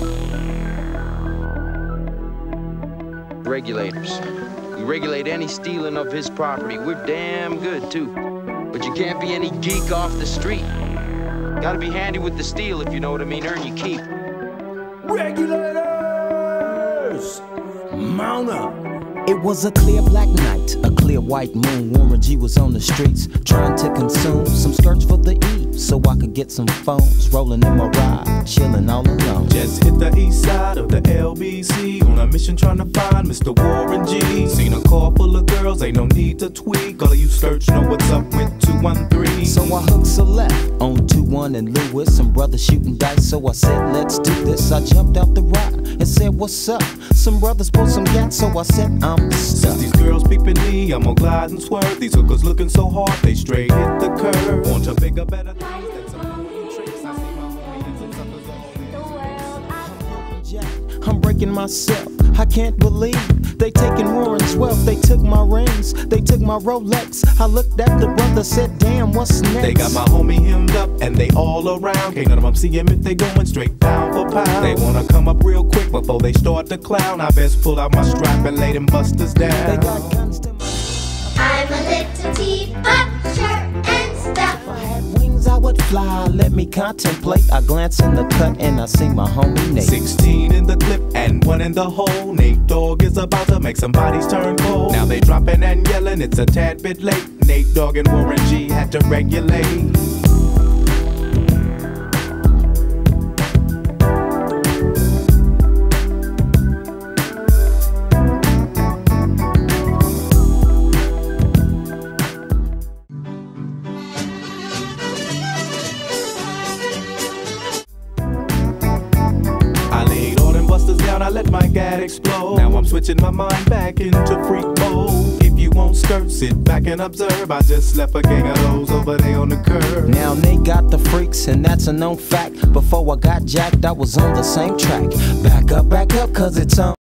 Regulators. We regulate any stealing of his property. We're damn good, too. But you can't be any geek off the street. Gotta be handy with the steel, if you know what I mean. Earn your keep. Regulators! Mount up! It was a clear black night, a clear white moon. Warren G was on the streets, trying to consume some skirts for the E, so I could get some phones. Rolling in my ride, chilling all alone. Just hit the east side of the LBC, on a mission trying to find Mr. Warren G. Seen a car full of girls, ain't no need to tweak. All of you search know what's up with 213. So I hooked a left on 21 and Lewis. Some brothers shooting dice, so I said, let's do this. I jumped out the ride and said, what's up? Some brothers pulled some gas, so I said, I'm stuck. Since these girls peeping me, I'm gonna glide and swerve. These hookers looking so hard, they straight hit the curve. Want to bigger, better things than some new tricks. I see my homie and some suckers all in. I'm breaking myself, I can't believe they taking Warren's wealth. They took my rings, they took my Rolex. I looked at the brother, said, damn, what's next? They got my homie hemmed up and they all around. Can't none of them see him if they going straight pound for pound. They wanna come up real quick before they start to clown. I best pull out my strap and lay them busters down. They got guns to my... I'm a little teapot, shirt and stuff. If I had wings, I would fly. Let me contemplate. I glance in the cut and I see my homie Nate. 16 in the clip and 1 in the hole. Nate Dogg is about to make some bodies turn cold. Now they dropping and yelling, it's a tad bit late. Nate Dogg and Warren G had to regulate. I let my gad explode. Now I'm switching my mind back into freak mode. If you won't skirt, sit back and observe. I just left a gang of those over there on the curb. Now they got the freaks and that's a known fact. Before I got jacked, I was on the same track. Back up, cause it's on.